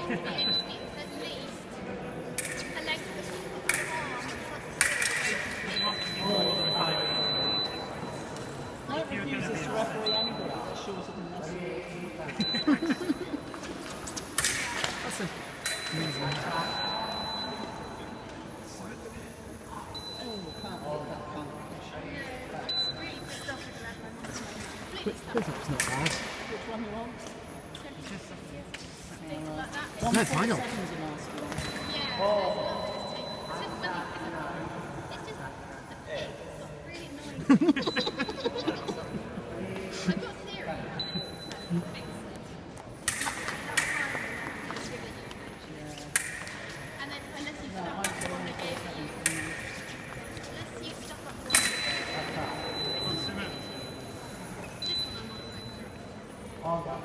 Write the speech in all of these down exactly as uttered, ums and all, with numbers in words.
That's a reason. Push-up's not bad. Which one you want? Uh, no, fine not. Yeah. Oh. It's just a thing. It's not really annoying. I've got theory. And then unless you stuff up the one that gave you, unless you stuff up the one that gave you, this one I'm not going Oh, God.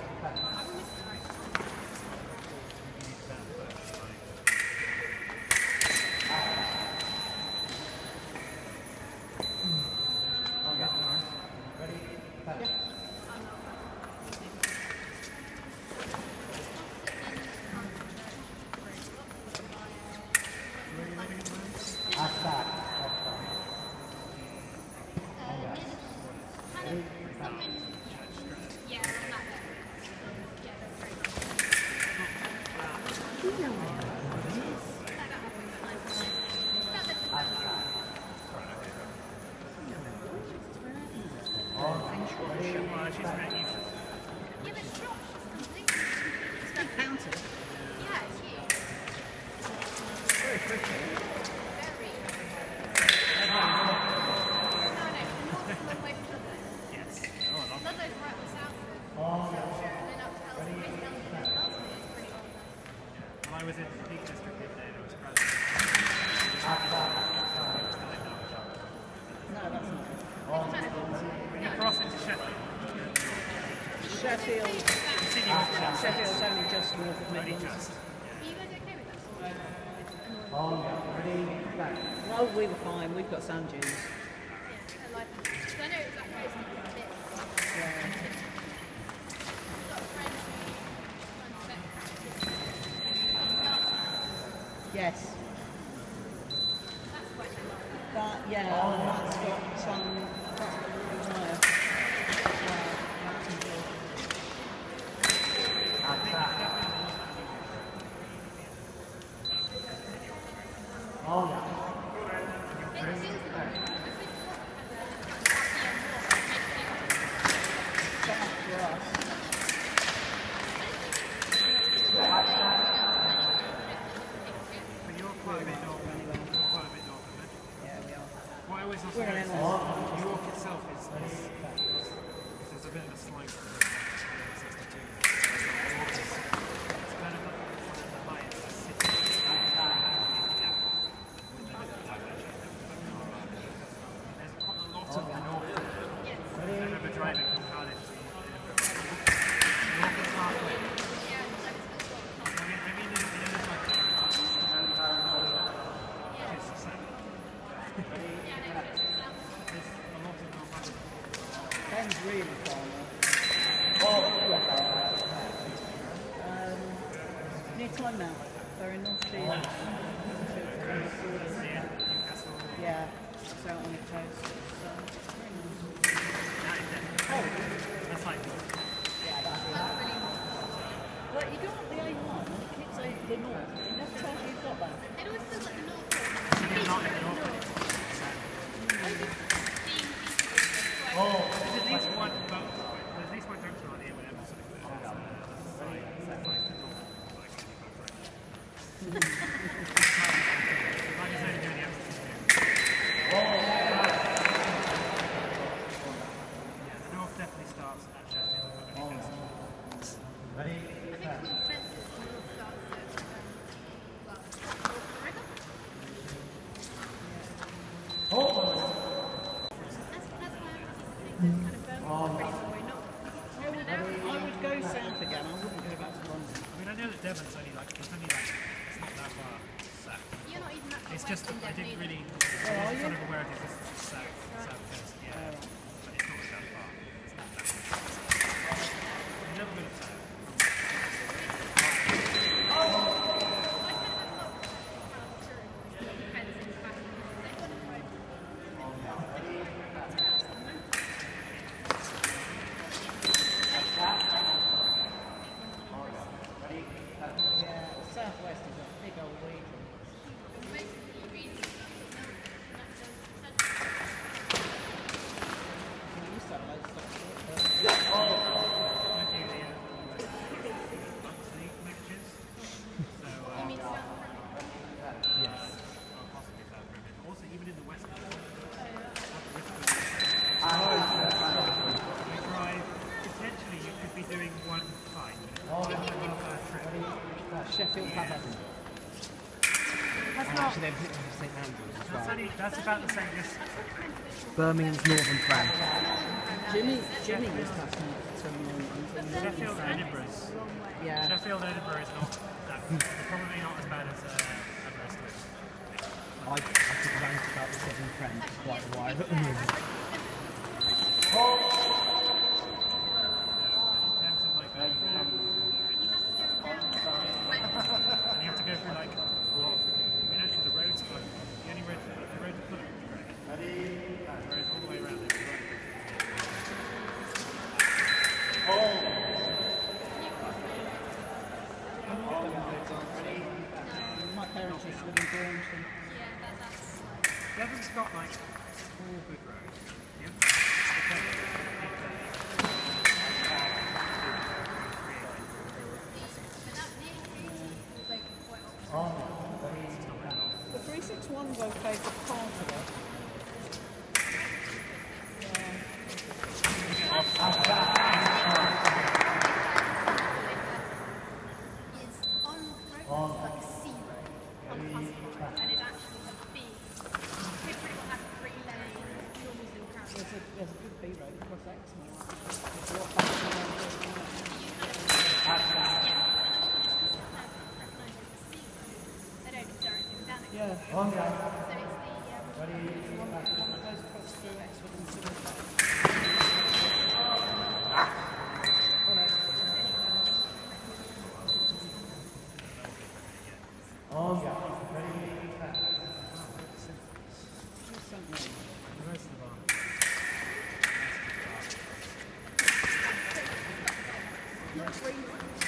I was in the Peak District the other day and it was crowded. No, that's not. When you cross into Sheffield. Sheffield. Sheffield's only just north of Midlands. Are you guys okay with that? Oh, ready, back. No, we were fine. We've got sand dunes. Yeah, I like that. Because I know it's that close to a bit. Yeah. I've got a friend who runs Yes. That's quite a lot. That, yeah, oh, that's got some, that's got a little wire. Oh, yeah. New York itself is, is, is there's a bit of a slight sixty-two. It's kind of the highest city. There's quite a lot of the north. I remember driving from Cardiff to North is halfway. I mean, I mean, there's like it's the same. Ben's really far now. Oh, um, near time now. They're in North Sea. Yeah, it's out on the coast. So, oh, that's like yeah, that's really But you go up the A one and it keeps over the north. It never tells you you've got that. It always feels like the north. not in the north. Oh, there's at least one boat. There's at least one junction on here where everyone's sort of good. Like I said, doing the emphasis here. Yeah, the north definitely starts at Sheffield. Ready? Devon's only like, it's only like, it's not that far south. You're not even that far It's just, west in I didn't Devon really, either. I was sort of aware of it, this is south, south coast, yeah. But it's not that far. It's not that far. I've never been south. doing one fight per trip. Sheffield have Edinburgh. That's And not. actually, they've hit St Andrews as That's, well. only, that's about the same distance. Birmingham's Northern Prem. Jimmy, Jimmy was passing to London. Sheffield Edinburgh's. Yeah. Sheffield Edinburgh is not that, probably not as bad as uh, Aberystwyth. I, I could rant about the Southern Prem for quite a while at the moment. And you have to go through like a lot of, I mean actually the road's like, the only road, the road to put it is great. The road all the way around there. My parents used to live in Braunton. Yeah, that, that's Devon's got like four good roads. Yeah. but that near is like quite often. The three six one's okay for part of it. Is on road, it's like a C road, on Hustle Road, and it actually has big, it pretty much has three lane, normals and crowds. There's a, there's a good B road across Exmoor. It's what back to the They don't direct them down it. Yeah. So it's the, um, One that goes across through Exford and Sibert. The rest of the bar. Not three months.